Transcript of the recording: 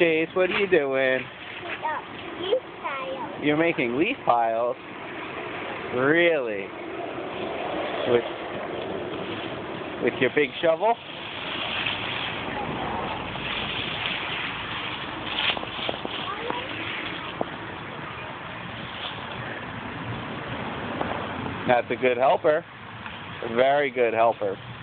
Chase, what are you doing? Leaf piles. You're making leaf piles? Really? With your big shovel? That's a good helper. A very good helper.